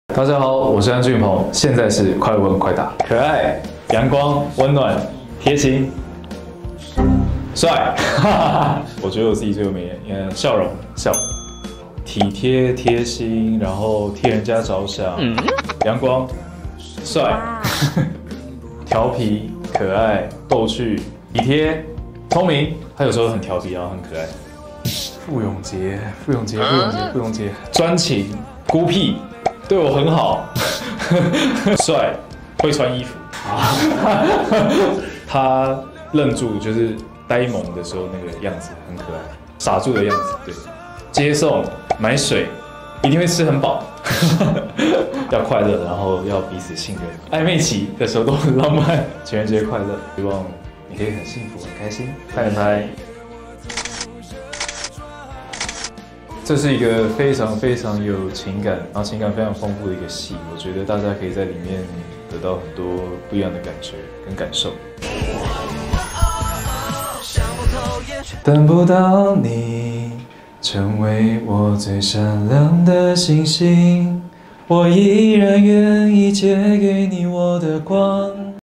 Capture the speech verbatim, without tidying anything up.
大家好，我是安俊鹏，现在是快问快答。可爱、阳光、温暖、贴心、帅，我觉得我自己最有美颜，笑容笑，体贴贴心，然后替人家着想，阳光、帅，调皮、可爱、逗趣、体贴、聪明，他有时候很调皮，然后很可爱。傅永杰，傅永杰，傅永杰，傅永杰，专情、孤僻。 对我很好，帅，会穿衣服。他愣住，就是呆萌的时候那个样子很可爱，傻住的样子。对，接送、买水，一定会吃很饱。要快乐，然后要彼此信任。暧昧期的时候都很浪漫。情人节快乐，希望你可以很幸福、很开心。拍拍。 这是一个非常非常有情感，然后情感非常丰富的一个戏，我觉得大家可以在里面得到很多不一样的感觉跟感受。等不到你，成为我最闪亮的星星，我依然愿意借给你我的光。